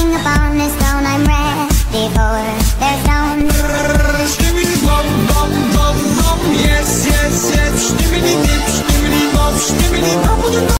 Standing upon this throne, I'm ready for their stone. Stimmeli bom, bom, bom, bom, yes, yes, yes. Stimmeli dip, stimmeli bom, stimmeli bom.